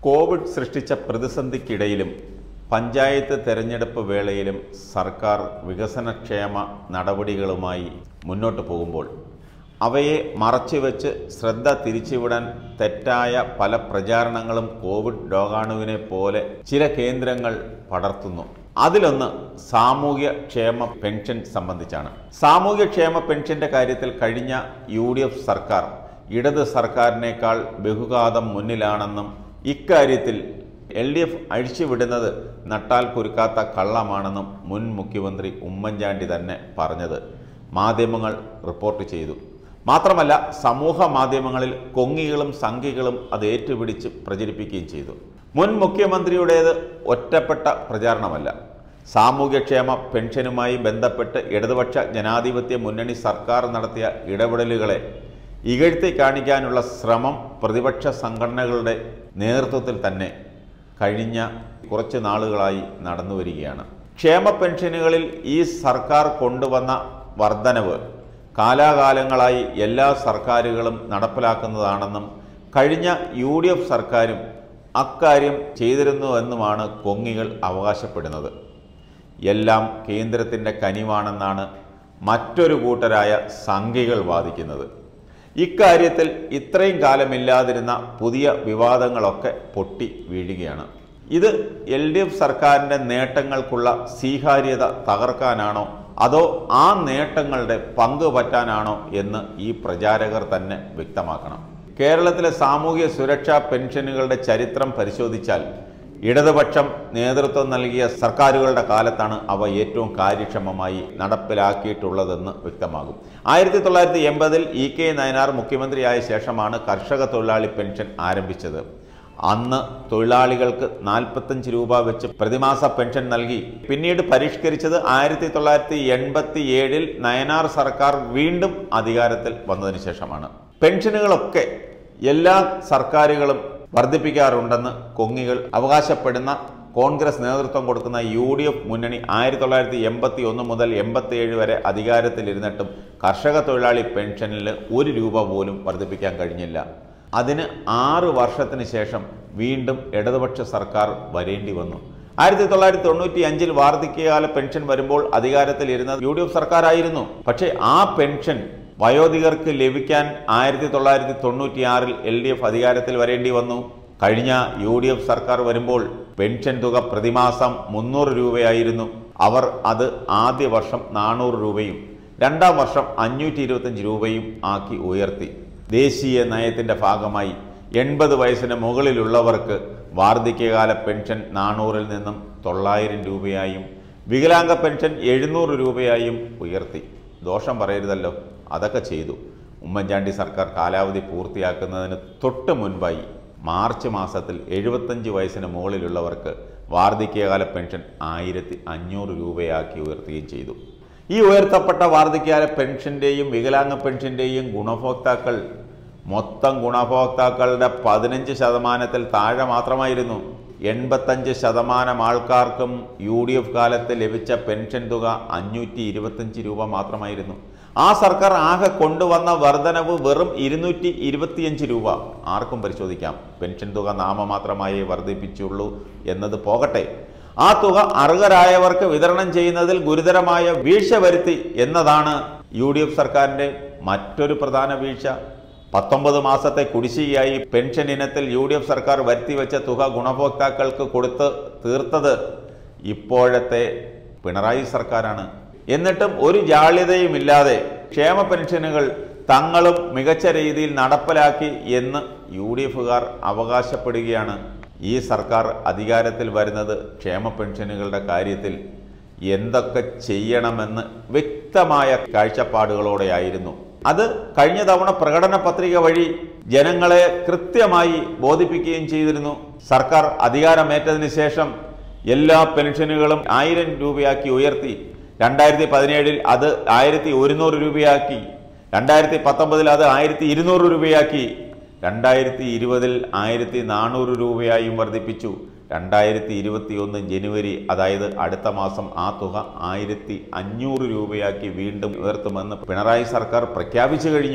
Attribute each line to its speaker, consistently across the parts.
Speaker 1: Covid സൃഷ്ടിച്ച പ്രതിസന്ധിക്കിടയിലും പഞ്ചായത്ത് തെരഞ്ഞെടുപ്പ് വേളയിലും സർക്കാർ വികസനക്ഷേമ നടപടികളുമായി മുന്നോട്ട് പോകുമ്പോൾ അവയെ മറച്ചുവെച്ച് ശ്രദ്ധ തിരിച്ചുവിടാൻ തെറ്റായ പല പ്രചാരണങ്ങളും കോവിഡ് രോഗാണുവിനെ പോലെ ചില കേന്ദ്രങ്ങൾ പടർത്തുന്നു. അതിലൊന്ന് സാമൂഹ്യക്ഷേമ പെൻഷൻ സംബന്ധിച്ചാണ്. സാമൂഹ്യക്ഷേമ പെൻഷന്റെ കാര്യത്തിൽ കഴിഞ്ഞ UDF സർക്കാർ ഇടത് സർക്കാരിനേക്കാൾ ബഹുഘാതം മുന്നിലാണെന്നും ഇക്കാര്യത്തിൽ LDF അഴിച്ചുവിടുന്നത് നട്ടാൽ കുരുക്കാത്ത കള്ളമാണെന്നും മുൻ മുഖ്യമന്ത്രി ഉമ്മൻചാണ്ടി തന്നെ പറഞ്ഞത് മാധ്യമങ്ങൾ റിപ്പോർട്ട് ചെയ്തു. മാത്രമല്ല സമൂഹ മാധ്യമങ്ങളിൽ കൊങ്ങികളും സംഘികളും അത് ഏറ്റുപിടിച്ച് പ്രചരിപ്പിക്കുകയും ചെയ്തു. മുൻ മുഖ്യമന്ത്രിയുടേത് ഒറ്റപ്പെട്ട പ്രചാരണമല്ല. സാമൂഹ്യക്ഷേമ പെൻഷനുമായി ബന്ധപ്പെട്ട് ഇടതുപക്ഷ ജനാധിപത്യ മുന്നണി സർക്കാർ നടത്തിയ ഇടപെടലുകളെ ഇകഴ്ത്തി കാണിക്കാനുള്ള ശ്രമം പ്രതിപക്ഷ സംഘടനകളുടെ നേതൃത്വത്തിൽ തന്നെ കഴിഞ്ഞ കുറച്ച് നാളുകളായി നടന്നു വരികയാണ്. ക്ഷേമ പെൻഷനുകളിൽ ഈ സർക്കാർ കൊണ്ടുവന്ന വർധനവ് കാലാകാലങ്ങളായി എല്ലാ സർക്കാരുകളും നടപ്പിലാക്കുന്നതാണെന്നും കഴിഞ്ഞ UDF സർക്കാരും അക്കാര്യം ചെയ്തിരുന്നുവെന്നുമാണ് കൊങ്ങികൾ അവകാശപ്പെടുന്നത്. എല്ലാം കേന്ദ്രത്തിൻ്റെ കനിവാണെന്നാണ് മറ്റൊരു കൂട്ടരായ സംഘികൾ വാദിക്കുന്നത്. ഇക്കാര്യത്തിൽ ഇത്രയും കാലമില്ലാതിരുന്ന പുതിയ വിവാദങ്ങളൊക്കെ പൊട്ടി വീഴുകയാണ്. ഇത് LDF സർക്കാരിൻ്റെ നേട്ടങ്ങൾക്കുള്ള സ്വീകാര്യത തകർക്കാനാണോ അതോ ആ നേട്ടങ്ങളുടെ പങ്ക് പറ്റാനാണോ എന്ന് ഈ പ്രചാരകർ തന്നെ വ്യക്തമാക്കണം. കേരളത്തിലെ സാമൂഹ്യ സുരക്ഷാ പെൻഷനുകളുടെ ചരിത്രം പരിശോധിച്ചാൽ ഇടതുപക്ഷം നേതൃത്വം നൽകിയ സർക്കാരുകളുടെ കാലത്താണ് അവ ഏറ്റവും കാര്യക്ഷമമായി നടപ്പിലാക്കിയിട്ടുള്ളതെന്ന് വ്യക്തമാകും. 1980-ൽ EK നയനാർ മുഖ്യമന്ത്രിയായ ശേഷമാണ് കർഷക തൊഴിലാളി പെൻഷൻ ആരംഭിച്ചത്. അന്ന് തൊഴിലാളികൾക്ക് 45 രൂപ വെച്ച് പ്രതിമാസ പെൻഷൻ നൽകി. പിന്നീട് പരിഷ്കരിച്ചത് 1987-ൽ നയനാർ സർക്കാർ വീണ്ടും അധികാരത്തിൽ വന്നതിന് ശേഷമാണ്. പെൻഷനുകളൊക്കെ എല്ലാ സർക്കാരുകളും വർദ്ധിപ്പിക്കാറുണ്ടെന്ന് കൊങ്ങികൾ അവകാശപ്പെടുന്ന കോൺഗ്രസ് നേതൃത്വം കൊടുക്കുന്ന UDF മുന്നണി 1981 മുതൽ 87 വരെ അധികാരത്തിലിരുന്നിട്ടും കർഷക തൊഴിലാളി പെൻഷനിൽ 1 രൂപ പോലും വർദ്ധിപ്പിക്കാൻ കഴിഞ്ഞില്ല. അതിന് 6 വർഷത്തിന് ശേഷം വീണ്ടും ഇടതുപക്ഷ സർക്കാർ വരേണ്ടി വന്നു. 1995-ൽ വാർദ്ധക്യകാല പെൻഷൻ വരുമ്പോൾ അധികാരത്തിലിരുന്നത് UDF സർക്കാരായിരുന്നു. പക്ഷേ ആ പെൻഷൻ വയോധികർക്ക് ലഭിക്കാൻ 1996-ൽ LDF അധികാരത്തിൽ വരേണ്ടി വന്നു. കഴിഞ്ഞ UDF സർക്കാർ വരുമ്പോൾ പെൻഷൻ തുക പ്രതിമാസം 300 രൂപയായിരുന്നു. അവർ അത് ആദ്യ വർഷം 400 രൂപയും രണ്ടാം വർഷം 525 രൂപയും ആക്കി ഉയർത്തി. ദേശീയ നയത്തിൻ്റെ ഭാഗമായി 80 വയസ്സിന് മുകളിലുള്ളവർക്ക് വാർദ്ധക്യകാല പെൻഷൻ 400-ൽ നിന്നും 900 രൂപയായും വികലാംഗ പെൻഷൻ 700 രൂപയായും ഉയർത്തി. ദോഷം പറയരുതല്ലോ, അതൊക്കെ ചെയ്തു. ഉമ്മൻചാണ്ടി സർക്കാർ കാലാവധി പൂർത്തിയാക്കുന്നതിന് തൊട്ട് മുൻപായി മാർച്ച് മാസത്തിൽ 75 വയസ്സിന് മുകളിലുള്ളവർക്ക് വാർദ്ധക്യകാല പെൻഷൻ 1500 രൂപയാക്കി ഉയർത്തുകയും ചെയ്തു. ഈ ഉയർത്തപ്പെട്ട വാർദ്ധക്യകാല പെൻഷൻ്റെയും വികലാംഗ പെൻഷൻ്റെയും ഗുണഭോക്താക്കൾ മൊത്തം ഗുണഭോക്താക്കളുടെ 15% താഴെ മാത്രമായിരുന്നു. 85% ആൾക്കാർക്കും UDF കാലത്ത് ലഭിച്ച പെൻഷൻ തുക 525 രൂപ മാത്രമായിരുന്നു. ആ സർക്കാർ ആകെ കൊണ്ടുവന്ന വർധനവ് വെറും 225 രൂപ. ആർക്കും പരിശോധിക്കാം. പെൻഷൻ തുക നാമമാത്രമായി വർദ്ധിപ്പിച്ചുള്ളൂ എന്നത് പോകട്ടെ, ആ തുക അർഹരായവർക്ക് വിതരണം ചെയ്യുന്നതിൽ ഗുരുതരമായ വീഴ്ച വരുത്തി എന്നതാണ് UDF സർക്കാരിൻ്റെ മറ്റൊരു പ്രധാന വീഴ്ച. 19 മാസത്തെ കുടിശ്ശികയായി പെൻഷൻ ഇനത്തിൽ UDF സർക്കാർ വരുത്തിവെച്ച തുക ഗുണഭോക്താക്കൾക്ക് കൊടുത്ത് തീർത്തത് ഇപ്പോഴത്തെ പിണറായി സർക്കാരാണ്. എന്നിട്ടും ഒരു ജാള്യതയുമില്ലാതെ ക്ഷേമ പെൻഷനുകൾ തങ്ങളും മികച്ച രീതിയിൽ നടപ്പിലാക്കി എന്ന് UDFകാർ അവകാശപ്പെടുകയാണ്. ഈ സർക്കാർ അധികാരത്തിൽ വരുന്നത് ക്ഷേമ പെൻഷനുകളുടെ കാര്യത്തിൽ എന്തൊക്കെ ചെയ്യണമെന്ന് വ്യക്തമായ കാഴ്ചപ്പാടുകളോടെയായിരുന്നു. അത് കഴിഞ്ഞ തവണ പ്രകടന പത്രിക വഴി ജനങ്ങളെ കൃത്യമായി ബോധിപ്പിക്കുകയും ചെയ്തിരുന്നു. സർക്കാർ അധികാരമേറ്റതിന് ശേഷം എല്ലാ പെൻഷനുകളും 1000 രൂപയാക്കി ഉയർത്തി. 2017-ൽ അത് 1100 രൂപയാക്കി. 2019-ൽ അത് 1200 രൂപയാക്കി. 2020-ൽ 1400 രൂപയായും വർദ്ധിപ്പിച്ചു. 2021 ജനുവരി, അതായത് അടുത്ത മാസം ആ തുക 1500 രൂപയാക്കി വീണ്ടും ഉയർത്തുമെന്ന് പിണറായി സർക്കാർ പ്രഖ്യാപിച്ചു കഴിഞ്ഞു.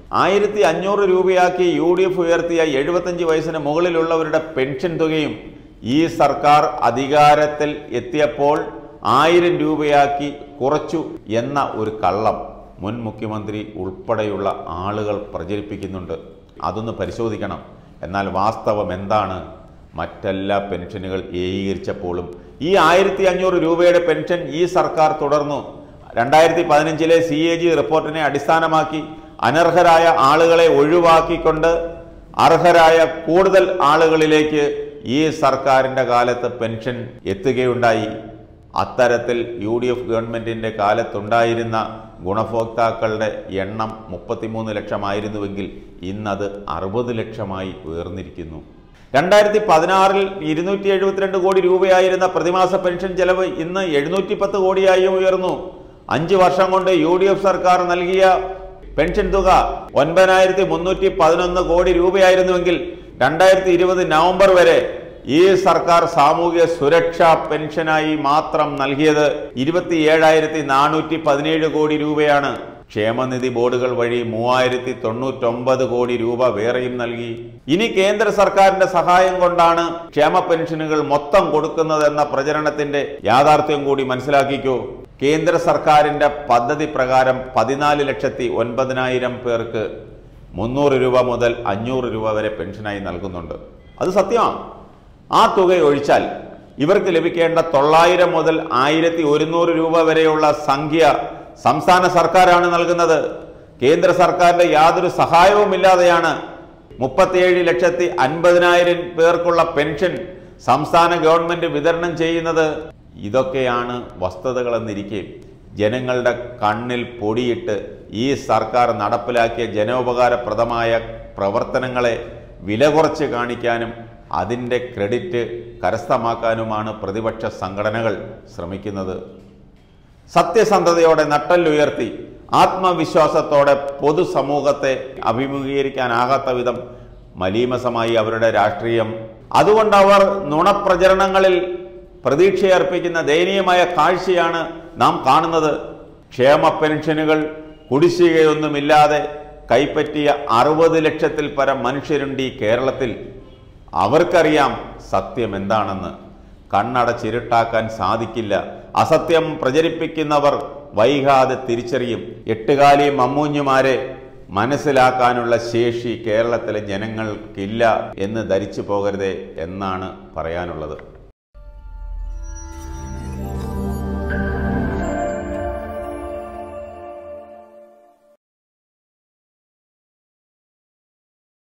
Speaker 1: 1500 രൂപയാക്കി UDF ഉയർത്തിയ 75 വയസ്സിന് മുകളിലുള്ളവരുടെ പെൻഷൻ തുകയും ഈ സർക്കാർ അധികാരത്തിൽ എത്തിയപ്പോൾ 1000 രൂപയാക്കി കുറച്ചു എന്ന ഒരു കള്ളം മുൻ മുഖ്യമന്ത്രി ഉൾപ്പെടെയുള്ള ആളുകൾ പ്രചരിപ്പിക്കുന്നുണ്ട്. അതൊന്ന് പരിശോധിക്കണം. എന്നാൽ വാസ്തവം എന്താണ്? മറ്റെല്ലാ പെൻഷനുകൾ ഏകീകരിച്ചപ്പോഴും ഈ 1500 രൂപയുടെ പെൻഷൻ ഈ സർക്കാർ തുടർന്നു. 2015 CAG റിപ്പോർട്ടിനെ അടിസ്ഥാനമാക്കി അനർഹരായ ആളുകളെ ഒഴിവാക്കിക്കൊണ്ട് അർഹരായ കൂടുതൽ ആളുകളിലേക്ക് ഈ സർക്കാരിൻ്റെ കാലത്ത് പെൻഷൻ എത്തുകയുണ്ടായി. അത്തരത്തിൽ UDF ഗവൺമെൻറ്റിൻ്റെ കാലത്തുണ്ടായിരുന്ന ഗുണഭോക്താക്കളുടെ എണ്ണം 33 ലക്ഷമായിരുന്നുവെങ്കിൽ ഇന്നത് 60 ലക്ഷമായി ഉയർന്നിരിക്കുന്നു. 2016 272 കോടി രൂപയായിരുന്ന പ്രതിമാസ പെൻഷൻ ചെലവ് ഇന്ന് 710 കോടിയായി ഉയർന്നു. 5 വർഷം കൊണ്ട് UDF സർക്കാർ നൽകിയ പെൻഷൻ തുക 9311 കോടി രൂപയായിരുന്നുവെങ്കിൽ 2020 നവംബർ വരെ ഈ സർക്കാർ സാമൂഹ്യ സുരക്ഷാ പെൻഷനായി മാത്രം നൽകിയത് 27,417 കോടി രൂപയാണ്. ക്ഷേമനിധി ബോർഡുകൾ വഴി 3099 കോടി രൂപ വേറെയും നൽകി. ഇനി കേന്ദ്ര സർക്കാരിന്റെ സഹായം കൊണ്ടാണ് ക്ഷേമ പെൻഷനുകൾ മൊത്തം കൊടുക്കുന്നതെന്ന പ്രചരണത്തിന്റെ യാഥാർത്ഥ്യം കൂടി മനസ്സിലാക്കിക്കോ. കേന്ദ്ര സർക്കാരിന്റെ പദ്ധതി പ്രകാരം 14,09,000 പേർക്ക് 300 രൂപ മുതൽ 500 രൂപ വരെ പെൻഷനായി നൽകുന്നുണ്ട്. അത് സത്യമാണ്. ആ തുക ഒഴിച്ചാൽ ഇവർക്ക് ലഭിക്കേണ്ട 900 മുതൽ 1100 രൂപ വരെയുള്ള സംഖ്യ സംസ്ഥാന സർക്കാരാണ് നൽകുന്നത്. കേന്ദ്ര സർക്കാരിന്റെ യാതൊരു സഹായവുമില്ലാതെയാണ് 37,50,000 പേർക്കുള്ള പെൻഷൻ സംസ്ഥാന ഗവൺമെന്റ് വിതരണം ചെയ്യുന്നത്. ഇതൊക്കെയാണ് വസ്തുതകളെന്നിരിക്കെ ജനങ്ങളുടെ കണ്ണിൽ പൊടിയിട്ട് ഈ സർക്കാർ നടപ്പിലാക്കിയ ജനോപകാരപ്രദമായ പ്രവർത്തനങ്ങളെ വില കുറച്ച് കാണിക്കാനും അതിൻ്റെ ക്രെഡിറ്റ് കരസ്ഥമാക്കാനുമാണ് പ്രതിപക്ഷ സംഘടനകൾ ശ്രമിക്കുന്നത്. സത്യസന്ധതയോടെ നട്ടെല്ലുയർത്തി ആത്മവിശ്വാസത്തോടെ പൊതുസമൂഹത്തെ അഭിമുഖീകരിക്കാനാകാത്ത വിധം മലീമസമായി അവരുടെ രാഷ്ട്രീയം. അതുകൊണ്ട് അവർ നുണപ്രചരണങ്ങളിൽ പ്രതീക്ഷയർപ്പിക്കുന്ന ദയനീയമായ കാഴ്ചയാണ് നാം കാണുന്നത്. ക്ഷേമ പെൻഷനുകൾ കുടിശ്ശികയൊന്നുമില്ലാതെ കൈപ്പറ്റിയ 60 ലക്ഷത്തിൽ പരം മനുഷ്യരുണ്ട് ഈ കേരളത്തിൽ. അവർക്കറിയാം സത്യം എന്താണെന്ന്. കണ്ണടച്ചിരുട്ടാക്കാൻ സാധിക്കില്ല. അസത്യം പ്രചരിപ്പിക്കുന്നവർ വൈകാതെ തിരിച്ചറിയും. എട്ടുകാലി മമ്മൂഞ്ഞുമാരെ മനസ്സിലാക്കാനുള്ള ശേഷി കേരളത്തിലെ ജനങ്ങൾക്കില്ല എന്ന് ധരിച്ചു പോകരുതേ എന്നാണ് പറയാനുള്ളത്.